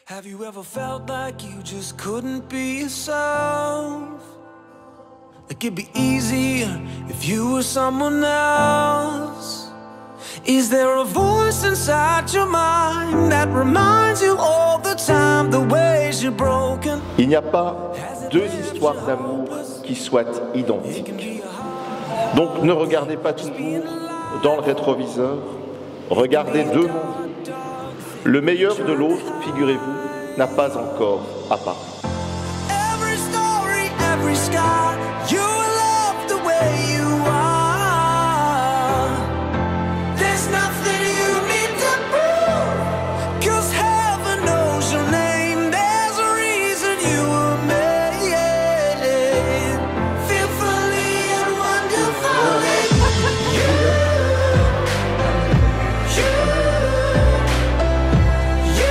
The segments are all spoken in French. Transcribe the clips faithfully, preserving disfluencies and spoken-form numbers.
Have you ever felt like you just couldn't be yourself? Like it'd be easier if you were someone else? Is there a voice inside your mind that reminds you all the time the ways you're broken? Il n'y a pas deux histoires d'amour qui soient identiques. Donc ne regardez pas toujours dans le rétroviseur, regardez devant vous. Le meilleur de l'autre, figurez-vous, n'a pas encore apparu. Every story, every scar, you love the way you are. There's nothing you need to prove, 'cause heaven knows your name. There's a reason you were made, fearfully and wonderfully. You, you, you.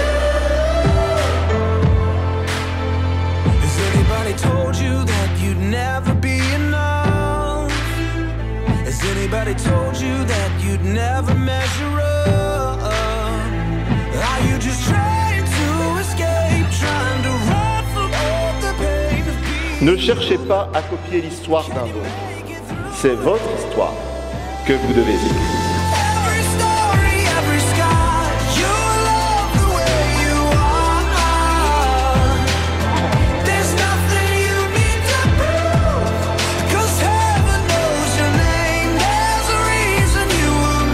Has anybody told you that you'd never be enough? Has anybody told you that you'd never measure up? Are you just trying to escape, trying to run from all the pain of being? Ne cherchez pas à copier l'histoire d'un autre. C'est votre histoire que vous devez écrire. Every story, every scar, you love the way you are. There's nothing you need to prove, 'cause heaven knows your name. There's a reason you were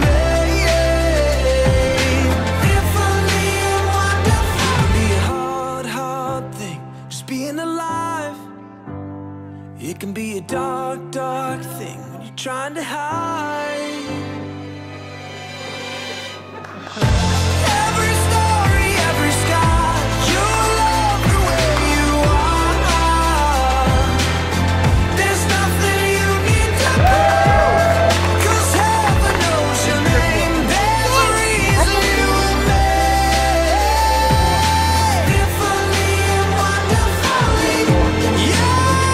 made, fearfully and wonderfully. It can be a hard, hard thing, just being alive. It can be a dark, dark thing when you're trying to hide. Every story, every scar, you love the way you are. There's nothing you need to prove, 'cause heaven knows your name. There's a reason you were made, fearfully and wonderfully. Yeah.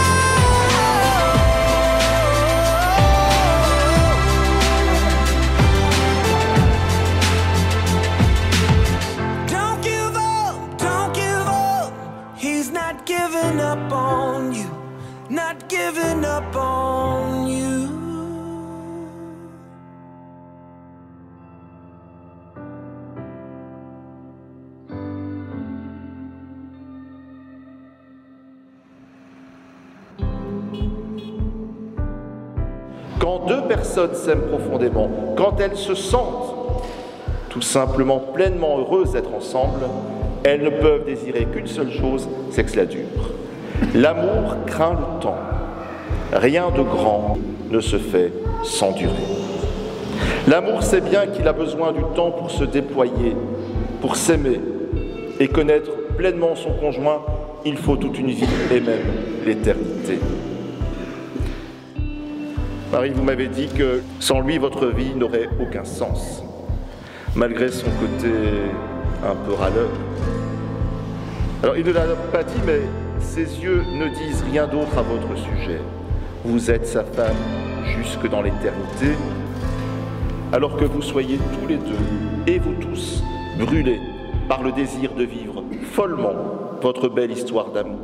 Don't give up, don't give up. He's not giving up on you, not giving up on you. Quand deux personnes s'aiment profondément, quand elles se sentent tout simplement pleinement heureuses d'être ensemble, elles ne peuvent désirer qu'une seule chose, c'est que cela dure. L'amour craint le temps. Rien de grand ne se fait sans durer. L'amour sait bien qu'il a besoin du temps pour se déployer, pour s'aimer et connaître pleinement son conjoint. Il faut toute une vie et même l'éternité. Marie, vous m'avez dit que sans lui, votre vie n'aurait aucun sens, malgré son côté un peu râleur. Alors, il ne l'a pas dit, mais ses yeux ne disent rien d'autre à votre sujet. Vous êtes sa femme jusque dans l'éternité, alors que vous soyez tous les deux, et vous tous, brûlés par le désir de vivre follement votre belle histoire d'amour.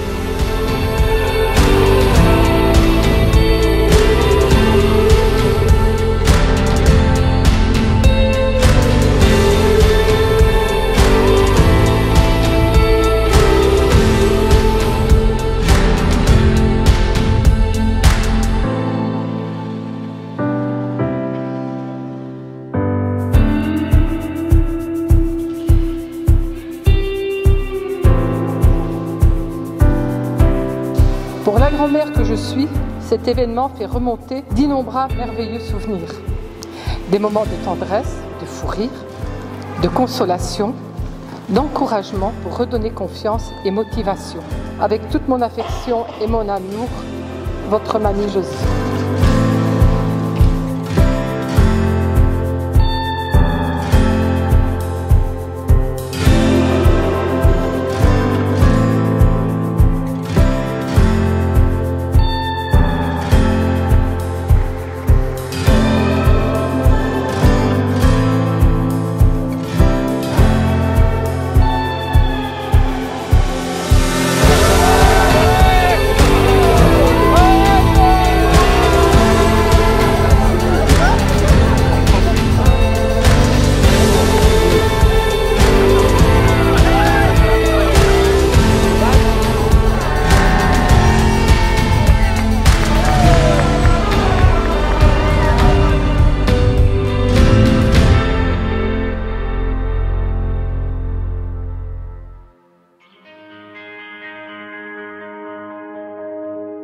Pour la grand-mère que je suis, cet événement fait remonter d'innombrables merveilleux souvenirs. Des moments de tendresse, de fou rire, de consolation, d'encouragement pour redonner confiance et motivation. Avec toute mon affection et mon amour, votre mamie Josie.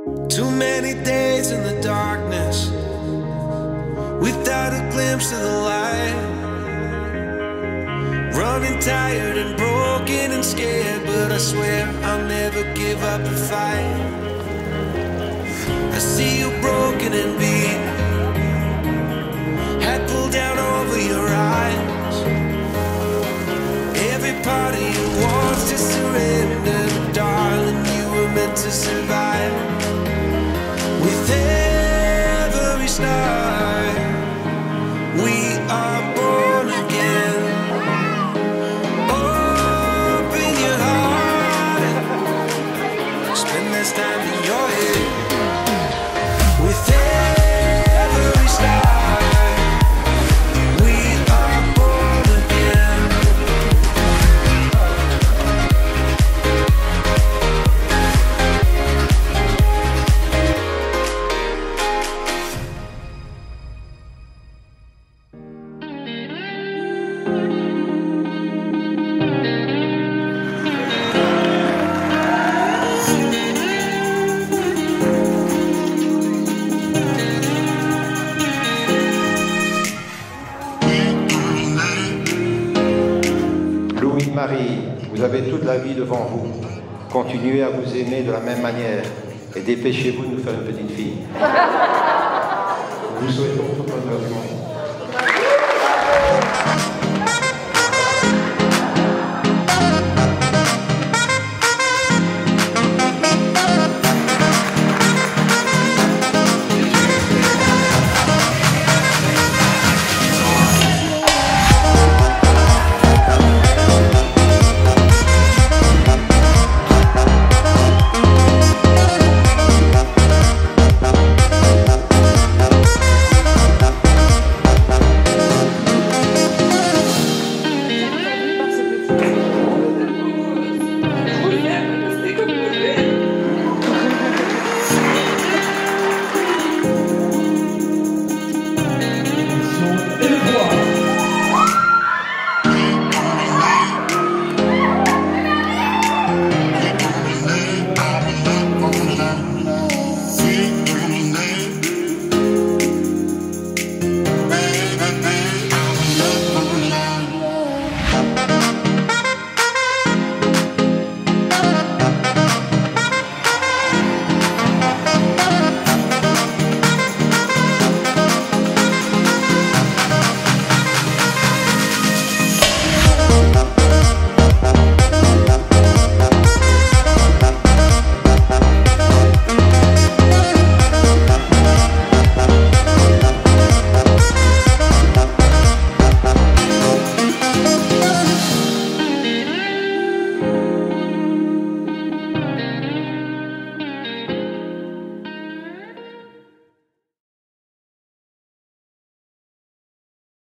Too many days in the darkness without a glimpse of the light. Running tired and broken and scared, but I swear I'll never give up the fight. I see you broken and beat, head pulled down over your eyes. Every part of you wants to surrender, darling, you were meant to survive. With every start, we are born again. Open your heart, spend less time in your head. With every start, we are born again. Marie, vous avez toute la vie devant vous. Continuez à vous aimer de la même manière et dépêchez-vous de nous faire une petite fille. Nous vous souhaitons tout le bonheur du monde.